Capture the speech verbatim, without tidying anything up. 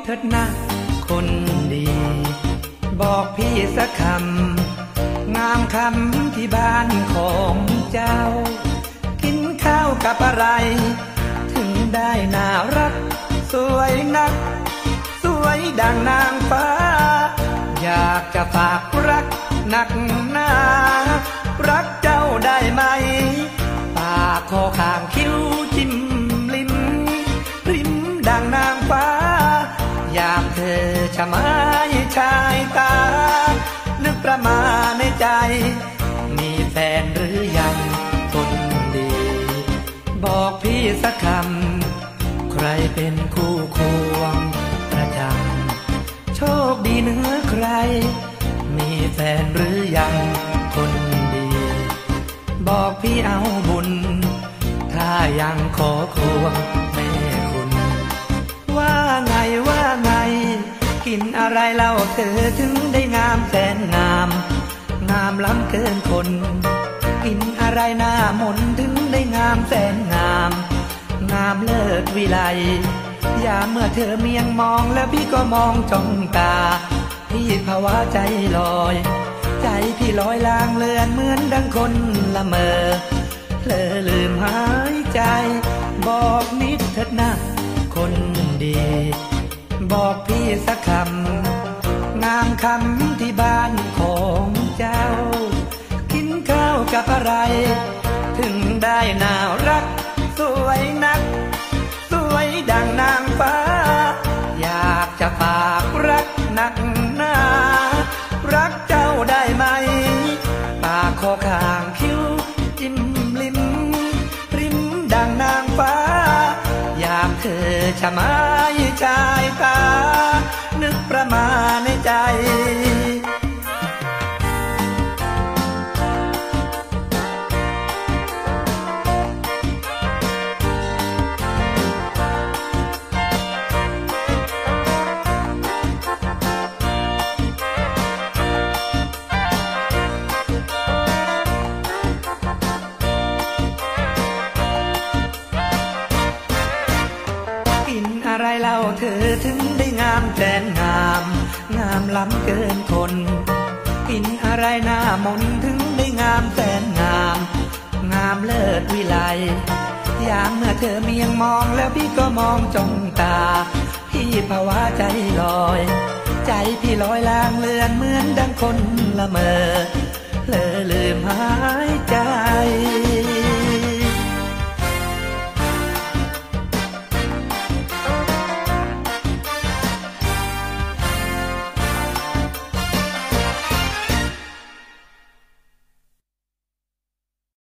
เถิดนะคนดีบอกพี่สักคำงามคำที่บ้านของเจ้ากินข้าวกับอะไรถึงได้น่ารักสวยนักสวยดังนางฟ้าอยากจะฝากรักหนักหนารักเจ้าได้ไหมปากคอข้างคิ้วจิ้มลิ้มริมดังนางฟ้าอยากเธอชะไม้ชายตานึกประมาณในใจมีแฟนหรือยังคนดีบอกพี่สักคำใครเป็นคู่ควงประจำโชคดีเหนือใครมีแฟนหรือยังคนดีบอกพี่เอาบุญถ้ายังขอควงแม่คุณว่าไงว่าไงกินอะไรเล่าเธอถึงได้งามแสนงามงามล้ำเกินคนกินอะไรหน้ามนถึงได้งามแสนงามงามเลิศวิไลยามเมื่อเธอเมียงมองแล้วพี่ก็มองจ้องตาพี่ภาวะใจลอยใจพี่ลอยลางเลือนเหมือนดังคนละเมอเพลอลืมหายใจบอกนิดเถิดนะคนดีบอกพี่สักคำงามคำที่บ้านของเจ้ากินข้าวกับอะไรถึงได้น่ารักสวยนักสวยดังนางฟ้าอยากจะฝากรักหนักหนารักเจ้าได้ไหมปากคอข้างคิ้วจิ้มลิ้มริมดังนางฟ้าอยากเธอชะไม้ชายตานึกประมาณในใจอะไรเล่าเธอถึงได้งามแสนงามงามล้ำเกินคนกินอะไรหน้ามนถึงได้งามแสนงามงามเลิศวิไลยามเมื่อเธอเมียงมองแล้วพี่ก็มองจ้องตาพี่ภาวะใจลอยใจพี่ลอยลางเลือนเหมือนดังคนละเมอ